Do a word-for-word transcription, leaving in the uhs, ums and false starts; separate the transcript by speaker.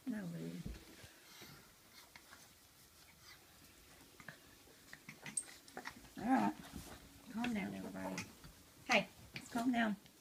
Speaker 1: No, rude. All right. Calm down, everybody. Hey, let's calm down.